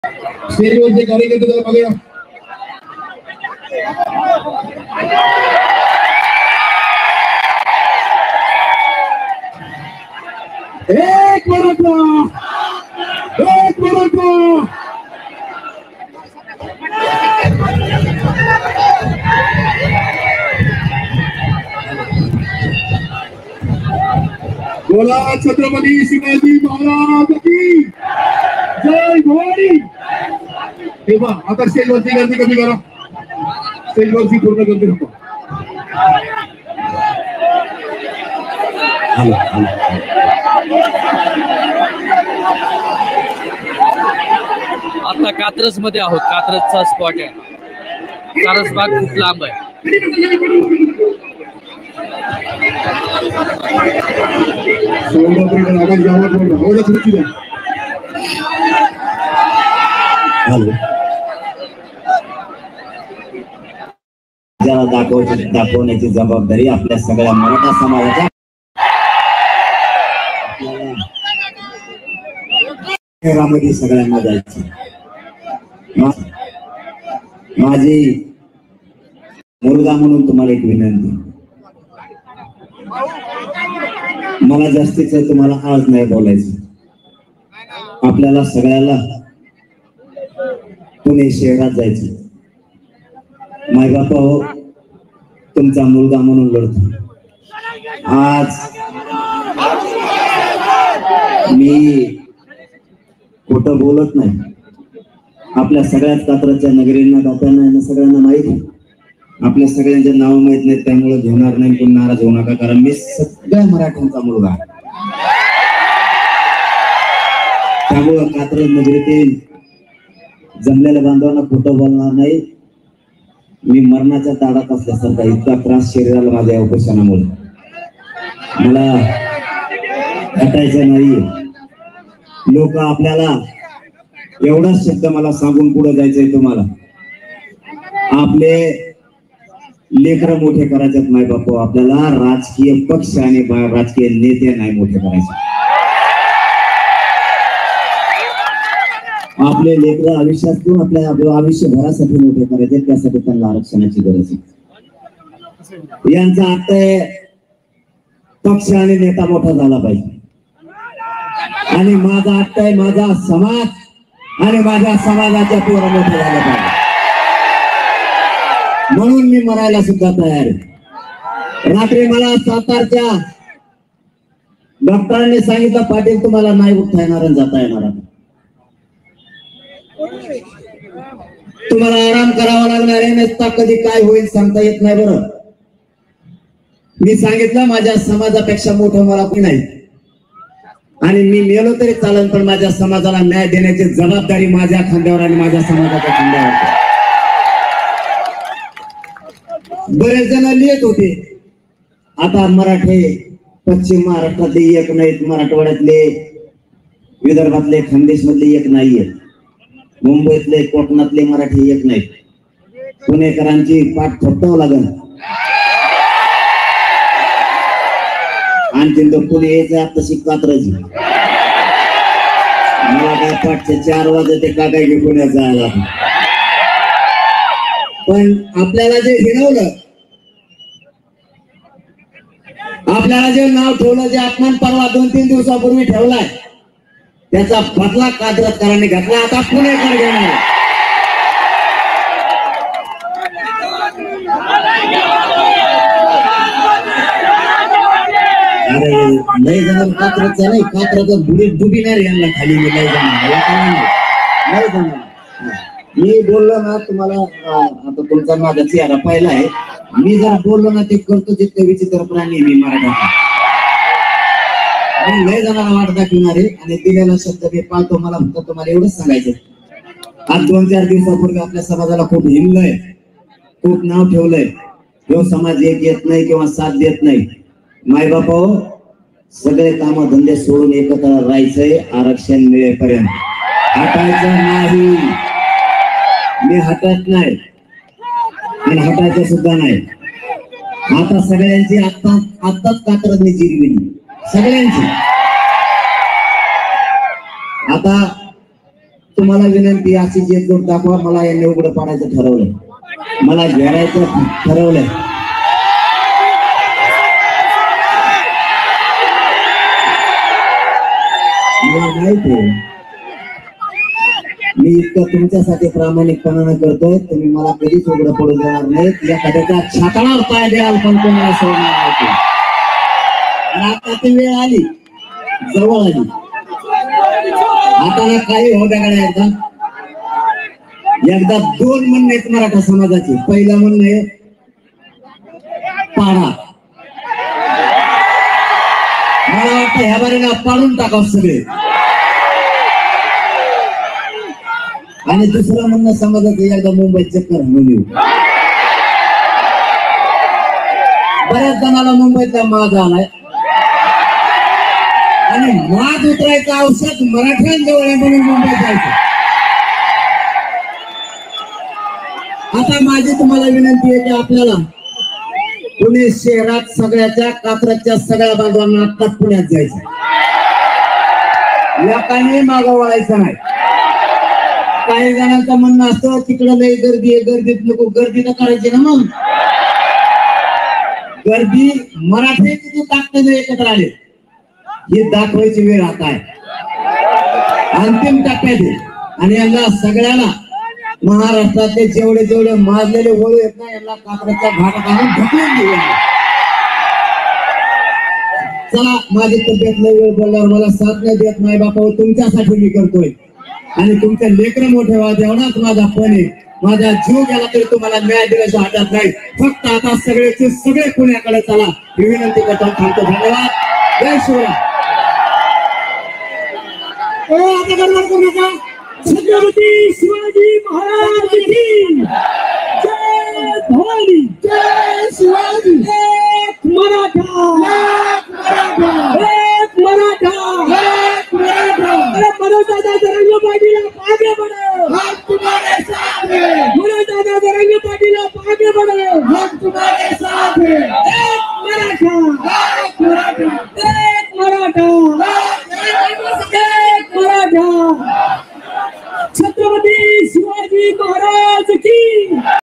स्टेजवरचे कार्यकर्ते जरा मागे या. एक मिनिट बोला छत्रपती शिवाजी महाराज की जय. भवानी. तेव्हा आता स्टेजवरची गर्दी कमी करा. स्टेजवरची पूर्ण गर्दी नको. आता कात्रज मध्ये आहोत. कात्रजचा स्पॉट आहे. सारसबाग खूप लांब आहे. ज्याला दाखवण्याची जबाबदारी आपल्या सगळ्या मराठा समाजाच्या शहरामध्ये सगळ्यांना जायची. माझी मुलगा म्हणून तुम्हाला एक विनंती. मला जास्तीच तुम्हाला आज नाही बोलायचं. आपल्याला सगळ्याला पुणे शहरात जायचं. मायबापा हो, तुमचा मुलगा म्हणून लढतो. आज मी खोटं बोलत नाही. आपल्या सगळ्याच कात्रजच्या नगरींना दात्यांना सगळ्यांना माहिती. आपल्या सगळ्यांचे नाव माहित नाहीत, त्यामुळे घेणार नाही. कोण नाराज होऊ नका, कारण मी सगळ्या मराठ्यांचा मुलगा. त्यामुळं कात्रज नगरीतील जमलेल्या बांधवांना खोटं बोलणार नाही. मी मरणाच्या ताडात असल्यासारखा इतका त्रास शरीराला माझ्या उपोषणामुळे मला हटायचं नाही. लोक आपल्याला एवढाच शब्द मला सांगून पुढे जायचंय. तुम्हाला आपले लेकरं मोठे करायचे माय बापू. आपल्याला राजकीय पक्ष आणि राजकीय नेते नाही मोठे करायचे. आपले लेकरं आयुष्यातून आपल्या आयुष्यभरासाठी मोठे करायचे. त्यासाठी त्यांना आरक्षणाची गरज आहे. यांचा अर्थ आहे पक्ष आणि नेता मोठा झाला पाहिजे. आणि माझा अर्थ आहे माझा समाज आणि माझ्या समाजाच्या पोरं मोठं झालं पाहिजे. म्हणून मी मरायला सुद्धा तयार आहे. रात्री मला सातारच्या डॉक्टरांनी सांगितलं, पाटील तुम्हाला नाही उठता येणार आणि जाता येणार. तुम्हाला आराम करावा लागणार आहे. नसता कधी काय होईल सांगता येत नाही. बरं, मी सांगितलं माझ्या समाजापेक्षा मोठं मला कोणी नाही. आणि मी मेलो तरी चालेल, पण माझ्या समाजाला न्याय देण्याची जबाबदारी माझ्या खांद्यावर आणि माझ्या समाजाच्या खांद्यावर. बरेच जण लिहित होते, आता मराठे पश्चिम महाराष्ट्रातले एक नाहीत, मराठवाड्यातले विदर्भातले खानदेश मधले एक नाहीये, मुंबईतले कोकणातले मराठी एक नाहीत. पुणेकरांची पाठ थोपटावं लागल. आणखीन तो पुणे यायचं आता कात्रज. मला काय पाठचे 4 वाजते का काय पुण्यात जायला. पण आपल्याला जे हिणवलं, आपल्याला जे नाव ठेवलं, जे अपमान परवा 2-3 दिवसापूर्वी ठेवलाय, त्याचा बदला कात्रजकरांनी घेतला. आता पुणेकर घेणार. अरे लय जण कात्रजचा नाही, कात्रजचा बुडीत डुबिणार यांना खाली. लय जण मी बोललो ना तुम्हाला, आता तुमचा माझा चेहरा पाहिला आहे. मी जर बोललो ना ते करतो जितकं विचित्र प्राणी मी मराठा. लय जणांना वाट दाखवणार आहे आणि दिलेला शब्द मी पाळतो. मला फक्त तुम्हाला एवढंच सांगायचं, आज 2-4 दिवसापूर्वी आपल्या समाजाला खूप हिंडलंय, खूप नाव ठेवलंय. जो समाज एक येत नाही किंवा साथ देत नाही. मायबापा हो, सगळे काम धंदे सोडून एकत्र राहायचंय आरक्षण मिळेपर्यंत. हटायचं नाही. मी हटत नाही आणि हटायचं सुद्धा नाही. आता सगळ्यांची आत्ताच कात्रजने जिरविली, सगळ्यांची. आता तुम्हाला विनंती अशी एकजूट दाखवा. मला यांनी उघडं पाडायचं ठरवलंय, मला घेरायचं ठरवलंय. मला माहिती आहे मी इतकं तुमच्यासाठी प्रामाणिकपणानं करतोय, तुम्ही मला कधीच उघडं पडू देणार नाहीत. या कड्याच्या छातावर पाय द्याल पण तुम्हाला सोडणार नाही. आणि आता ती वेळ आली, जवळ आली. आता ना काही होत्या गाड्या एकदा दोन म्हणणे आहेत मराठा समाजाचे. पहिलं म्हणणं आहे पाडा. मला वाटतं ह्या बारीला पाडून टाकावं सगळे. आणि दुसरं म्हणणं समाजाचं एकदा मुंबईत चक्कर आणून येऊ. बऱ्याच जणाला मुंबईतला माज आलाय आणि माज उतरायचं औषध मराठ्यांजवळ आहे म्हणून मुंबईत जायचं. आता माझी तुम्हाला विनंती आहे की आपल्याला पुणे शहरात सगळ्याच्या कात्रजच्या सगळ्या बाजूंना आत्ताच पुण्यात जायचं. लोकांनी मागं वळायचं नाही. काही जणांचं म्हणणं असतं तिकडं लई गर्दी आहे, गर्दीत नको. गर्दी तर करायची ना. मग गर्दी मराठी किती ताकदीने एकत्र आले ही दाखवायची वेळ आता आहे. अंतिम टप्प्यात आहे. आणि यांना सगळ्याला महाराष्ट्रातले जेवढे जेवढे माजलेले वळू आहेत ना यांना कात्रजच्या घाटात आणून ढकलून देऊ. चला, माझी तब्येत लई वेळ बोलल्यावर मला साथ नाही देत नाही बापा, तुमच्यासाठी मी करतोय. आणि तुमचे लेकरं मोठे व्हावे एवढाच माझा पण आहे. माझा जीव गेला तरी तुम्हाला न्याय दिल्याच्या हातात नाही. फक्त आता सगळेचे सगळे पुण्याकडे चला ही विनंती करतो. थांबतो. धन्यवाद. जय शिवराय. आता गडबड करू नका. छत्रपती शिवाजी महाराज की जय. भवानी जय. शिवाजी. एक मराठा, एक मराठा, एक मराठा. अरे मनोज दादा जरंगे पाटील आप आगे बढ़ो, हम तुम्हारे साथ हैं. मनोज दादा जरंगे पाटील आप आगे बढ़ो, हम तुम्हारे साथ हैं. एक मराठा, एक मराठा, एक मराठा.